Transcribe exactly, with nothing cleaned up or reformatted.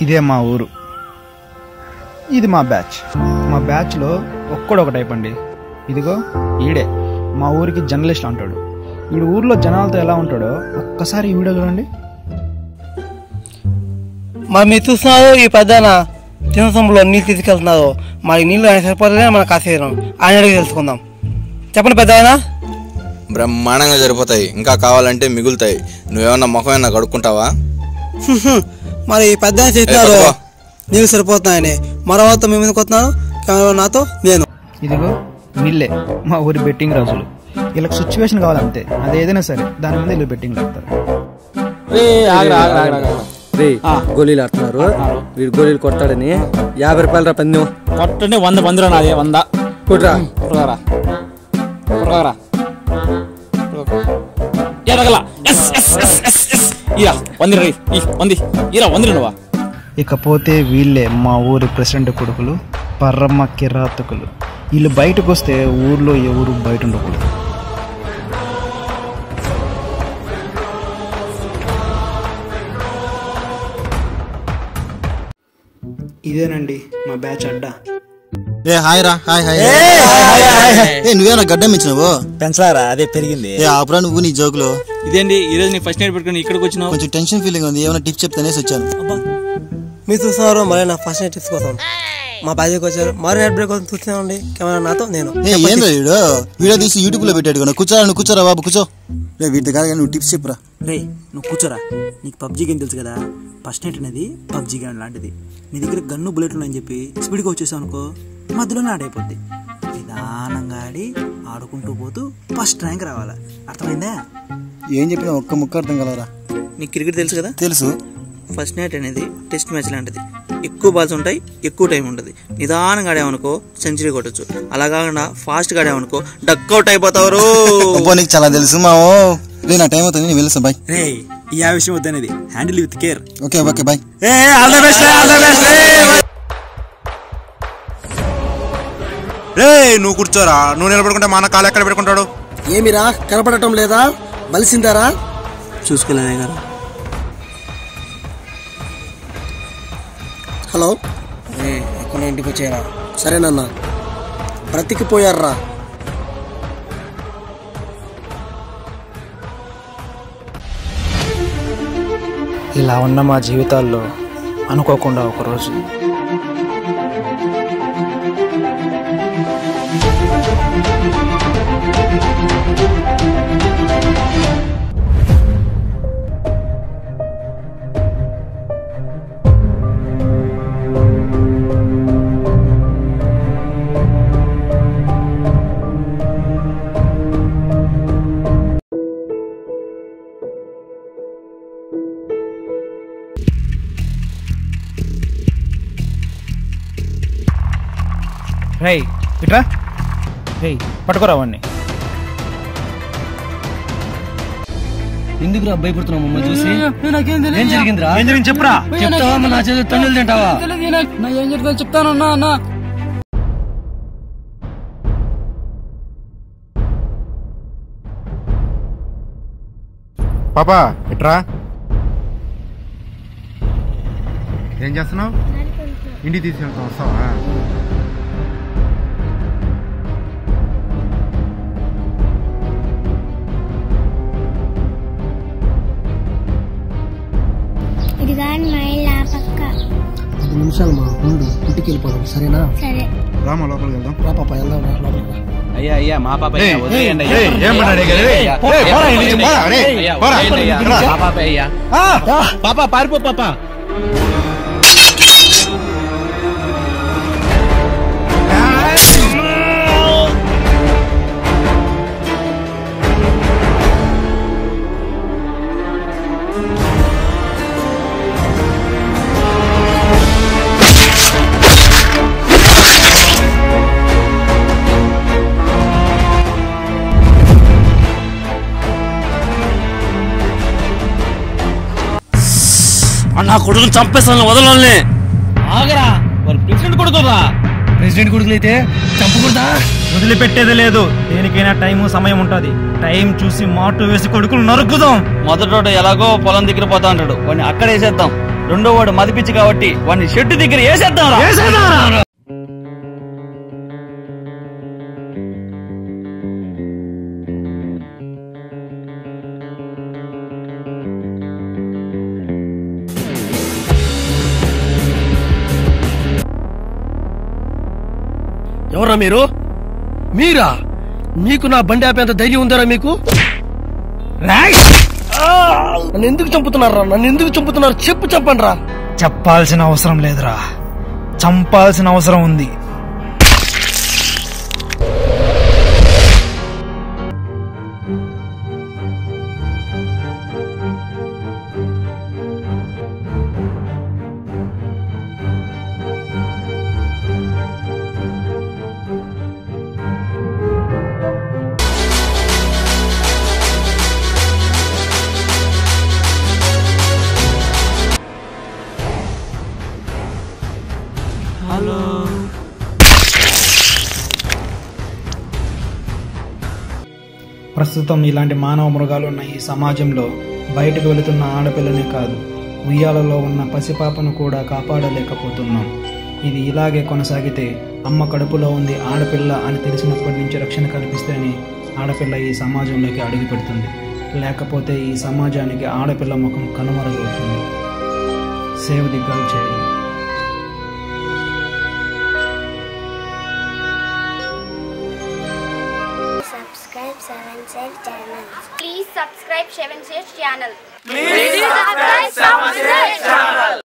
ఇదే మా ఊరు, ఇది మా బ్యాచ్. మా బ్యాచ్లో ఒక్కడొక టైప్ అండి. ఇదిగో ఈడే మా ఊరికి జర్నలిస్ట్ అంటాడు. వీడు ఊర్లో జనాలతో ఎలా ఉంటాడో ఒక్కసారి ఈ వీడియో చూడండి. మరి మీరు చూస్తున్నారు ఈ పెద్దన తినసంలో నీళ్ళు తీసుకెళ్తున్నారు. మరి నీళ్ళు ఆయన సరిపోతుందని మన కాసేరం ఆయన అడిగి తెలుసుకుందాం. చెప్పండి పెద్ద ఆయన. బ్రహ్మాండంగా సరిపోతాయి, ఇంకా కావాలంటే మిగులుతాయి. నువ్వేమన్నా ముఖం ఏమన్నా కడుక్కుంటావా? మరి పెద్ద ఆయన చెప్తున్నారు నీళ్ళు సరిపోతున్నాయని. మరోవత మీ మీదకి వస్తున్నాను, నాతో నేను. ఇదిగో వీళ్ళే మా ఊరి బెట్టింగ్ రాజులు. వీళ్ళకి సిచ్యువేషన్ కావాలంతే, అది ఏదైనా సరే దాని మీద వీళ్ళు బెట్టింగ్ ఆడతారు. గోళీలు ఆడుతున్నారు, వీడు గోళీలు కొడతాడని యాభై రూపాయలు రా పందెం. కొట్టండి వంద పందిరా నాదే వంద కొట్రా కురగారా కురగారా ఎదగల ఇరా వంది రీ వంది ఇరా వంది నువ్వా. ఇకపోతే వీళ్ళే మా ఊరి ప్రెసిడెంట్ కొడుకులు, పర్రమ్మ కిరాతకులు. వీళ్ళు బయటకు వస్తే ఊర్లో ఎవరు బయట ఉండకూడదు. ఇదేనండి మా బ్యాచ్ అడ్డా. ఏ హాయ్ రా. Hi hi. నువ్వేనా గడ్డం ఇచ్చినావు? పెంచారా, అదే పెరిగింది. ఏ ఆపురా నువ్వు నీ జోకులో. ఇదేంటి ఈ రోజు నీ ఫస్ట్ నైట్ పెట్టుకుని ఇక్కడికి వచ్చినావు? కొంచెం టెన్షన్ ఫీలింగ్ ఉంది, ఏమైనా టిప్స్ చెప్తానేసి వచ్చాను. మీరు చూస్తున్నారు మరి నా ఫస్ట్ నైట్ టిప్స్ కోసం మా బాధ్యతకు వచ్చారు. మరో నైట్ బ్రేక్ కోసం చూస్తున్నామండి. కెమెరా నాతో నేను. ఏం వీడు వీడియో తీసి యూట్యూబ్ లో పెట్టాడు కదా. కూర్చోరా నువ్వు, కూర్చోరా బాబు కూర్చో. రే వీటి కాదు నువ్వు టిప్స్ చెప్పురా. రే నువ్వు కూర్చోరా. నీకు పబ్జీ గేమ్ తెలుసు కదా, ఫస్ట్ నైట్ అనేది పబ్జీ గేమ్ లాంటిది. నీ దగ్గర గన్ను బుల్లెట్లు ఉన్నాయని చెప్పి స్పీడ్గా వచ్చేసావు అనుకో, మధ్యలోనే ఆడైపోద్ది. నిదానంగా ఆడి ఆడుకుంటూ పోతూ ఫస్ట్ ర్యాంక్ రావాలా, అర్థమైందా? ఏం చెప్పినా ఒక్క ముక్క అర్థం కలరా. నీకు క్రికెట్ తెలుసు కదా? తెలుసు. ఫస్ట్ నైట్ అనేది టెస్ట్ మ్యాచ్ లాంటిది. ఎక్కువ బాల్స్ ఉంటాయి, ఎక్కువ టైం ఉంటుంది. నిదానంగా ఆడామనుకో సెంచరీ కొట్టచ్చు. అలా కాకుండా ఫాస్ట్గా ఆడామనుకో డక్అవుట్ అయిపోతారు. నీకు చాలా తెలుసు మావో. రే నా టైం అవుతుంది, నేను వెళ్తాను. బాయ్. రే ఈ ఆ విషయం వద్దనేది, handle with care. Okay okay bye. రే నువ్వు కూర్చోరా. నువ్వు నిలబడుకుంటే మన కాలు ఎక్కడ పెట్టుకుంటాడు? ఏమిరా కనపడటం లేదా? మలిసిందారా? చూసుకోలేదే గారు. హలో, ఎక్కడ ఇంటికి వచ్చారా? సరేనన్నా, బ్రతికిపోయారా? ఇలా ఉన్న మా జీవితాల్లో అనుకోకుండా ఒకరోజు రై ఇట్రా. రై పట్టుకోరా వాడిని. ఎందుకు రా భయపడుతున్నావు మమ్మల్ని చూసి? ఏం జరిగిందిరా? ఏం జరిగింది చెప్పురా. చెప్తావా? నా చేతి తన్నులు తింటావా? ఏం జరుగుతుందో చెప్తానన్నా. అన్న పాపా ఇట్రా. ఏం చేస్తున్నావు? ఇంటికి తీసుకెళ్తాం, వస్తావా? పది నిమిషాలు మా ఉండు, ఇంటికి వెళ్ళిపోదాం. సరేనా? రామా లోపలికి వెళ్దాం. రా పాప వెళ్దాం. రా లోపలికి. అయ్యా అయ్యా మా పాప పాప పారిపో పాప. నా కొడుకుని చంపేస్తాను, వదలని. ఆగరా, మరి ప్రెసిడెంట్ కొడుకురా. ప్రెసిడెంట్ కొడుకులు అయితే చంపకూడదా? వదిలిపెట్టేది లేదు. దేనికైనా టైము సమయం ఉంటుంది. టైం చూసి మాటు వేసి కొడుకులు నరుకుదాం. మొదటోట ఎలాగో పొలం దగ్గర పోతా అంటాడు, కొన్ని అక్కడ వేసేద్దాం. రెండో వాడు మదిపించి కాబట్టి వాడిని షెడ్డు దగ్గర వేసేద్దాం. ఎవరా మీరు? మీరా? మీకు నా బండి ఆపేంత ధైర్యం ఉందారా మీకు? నన్ను ఎందుకు చంపుతున్నారా? నన్ను ఎందుకు చంపుతున్నారు? చెప్పు, చెప్పండి రా. చెప్పాల్సిన అవసరం లేదురా, చంపాల్సిన అవసరం ఉంది. ప్రస్తుతం ఇలాంటి మానవ మృగాలు ఉన్న ఈ సమాజంలో బయటకు వెళుతున్న ఆడపిల్లనే కాదు, ఉయ్యాలలో ఉన్న పసిపాపను కూడా కాపాడలేకపోతున్నాం. ఇది ఇలాగే కొనసాగితే అమ్మ కడుపులో ఉంది ఆడపిల్ల అని తెలిసినప్పటి నుంచి రక్షణ కల్పిస్తేనే ఆడపిల్ల ఈ సమాజంలోకి అడుగు పెడుతుంది. లేకపోతే ఈ సమాజానికి ఆడపిల్ల ముఖం కనుమరుగవుతుంది. Save the girl child. Subscribe Seven Safe Channel. Please subscribe Seven Safe Channel. Please subscribe Seven Safe Channel.